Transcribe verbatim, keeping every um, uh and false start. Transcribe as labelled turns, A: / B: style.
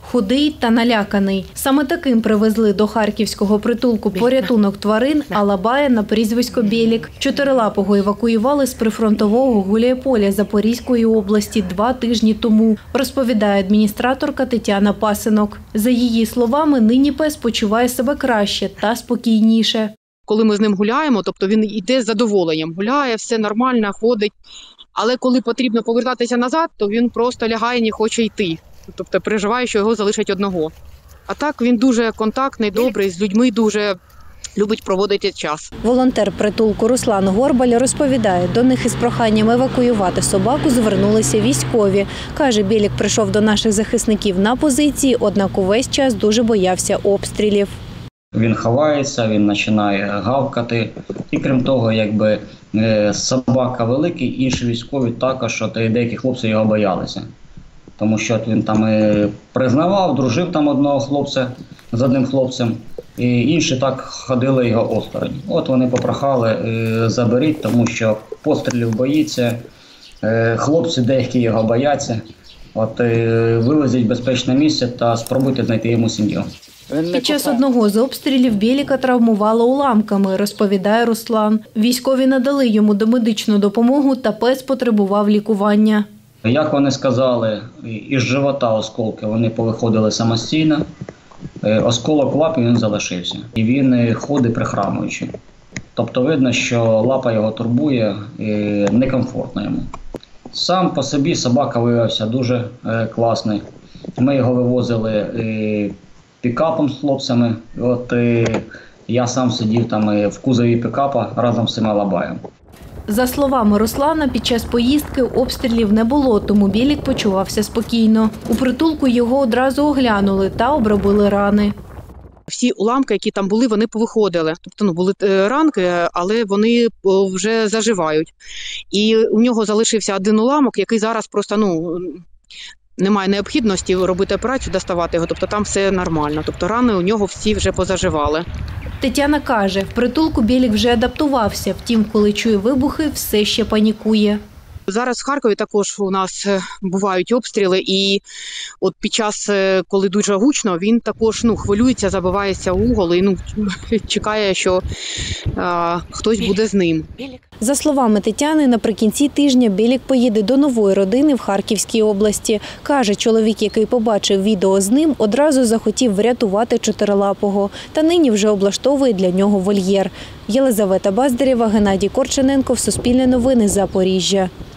A: худий та наляканий. Саме таким привезли до харківського притулку порятунок тварин Алабая на прізвисько Бєлік. Чотирилапого евакуювали з прифронтового Гуляйполя Запорізької області два тижні тому, розповідає адміністраторка Тетяна Пасинок. За її словами, нині пес почуває себе краще та спокійніше.
B: Коли ми з ним гуляємо, тобто він йде з задоволенням, гуляє, все нормально, ходить. Але коли потрібно повертатися назад, то він просто лягає, не хоче йти. Тобто переживає, що його залишать одного. А так він дуже контактний, добрий, з людьми дуже любить проводити час.
A: Волонтер притулку Руслан Горбаль розповідає, до них із проханням евакуювати собаку звернулися військові. Каже, Бєлік прийшов до наших захисників на позиції, однак увесь час дуже боявся обстрілів.
C: Він ховається, він починає гавкати. І крім того, якби собака великий, інші військові також, от деякі хлопці його боялися. Тому що він там і признавав, дружив там одного хлопця з одним хлопцем, і інші так ходили його осторонь. От вони попрохали, заберіть, тому що пострілів боїться, хлопці деякі його бояться. От вивезіть в безпечне місце та спробуйте знайти йому сім'ю.
A: Під час одного з обстрілів Бєліка травмувало уламками, розповідає Руслан. Військові надали йому домедичну допомогу та пес потребував лікування.
C: Як вони сказали, із живота осколки вони повиходили самостійно, осколок лапи він залишився. І він ходить прихрамуючи. Тобто видно, що лапа його турбує, некомфортно йому. Сам по собі собака виявився дуже класний. Ми його вивозили пікапом з хлопцями. От я сам сидів там в кузові пікапа разом з цим Алабаєм.
A: За словами Руслана, під час поїздки обстрілів не було, тому Бєлік почувався спокійно. У притулку його одразу оглянули та обробили рани.
B: Всі уламки, які там були, вони повиходили. Тобто ну, були ранки, але вони вже заживають. І у нього залишився один уламок, який зараз просто, ну, немає необхідності робити операцію, доставати його. Тобто там все нормально. Тобто рани у нього всі вже позаживали.
A: Тетяна каже, в притулку Бєлік вже адаптувався, втім, коли чує вибухи, все ще панікує.
B: Зараз в Харкові також у нас бувають обстріли, і от під час, коли дуже гучно, він також ну, хвилюється, забивається в угол і ну, чекає, що а, хтось буде з ним.
A: За словами Тетяни, наприкінці тижня Бєлік поїде до нової родини в Харківській області. Каже, чоловік, який побачив відео з ним, одразу захотів врятувати чотирилапого. Та нині вже облаштовує для нього вольєр. Єлизавета Баздарєва, Геннадій Корчененко, Суспільне новини, Запоріжжя.